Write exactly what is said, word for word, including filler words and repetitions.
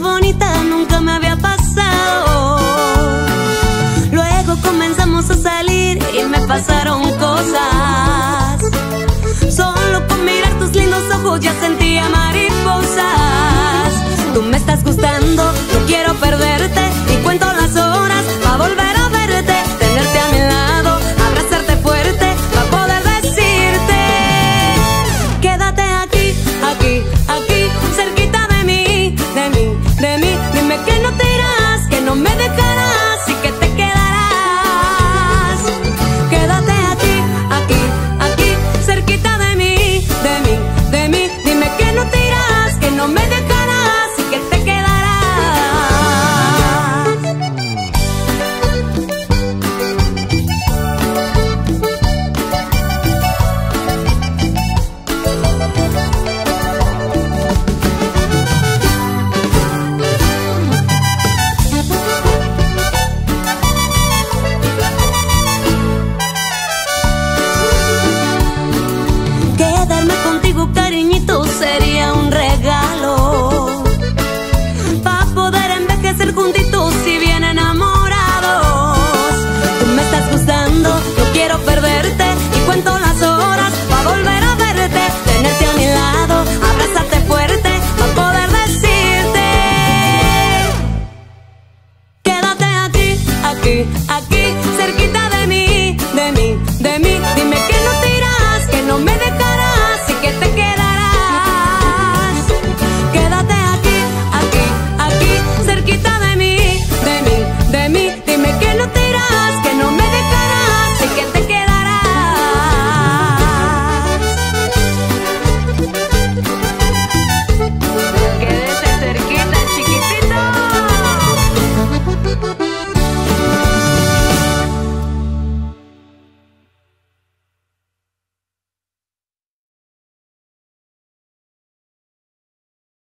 bonita nunca me había pasado. Luego comenzamos a salir y me pasaron cosas. Solo con mirar tus lindos ojos ya sentía mariposas. Tú me estás gustando, no quiero perderte y cuento las horas pa' volver a verte, tenerte a mi lado, abrazarte fuerte pa' poder decirte: quédate aquí, aquí, aquí, cerquita de mí, de mí, de mí. Dime que no te irás, que no me dejarás y que te quedarás. Quédate aquí, aquí, aquí, cerquita de mí, de mí, de mí. Dime que no te irás, que no me dejarás y que te quedarás. Quedarme contigo, cariñito, sería un regalo pa' poder envejecer juntitos y bien enamorados. Tú me estás gustando, no quiero perderte y cuento las horas pa' volver a verte, tenerte a mi lado, abrazarte fuerte pa' poder decirte: quédate aquí, aquí, aquí,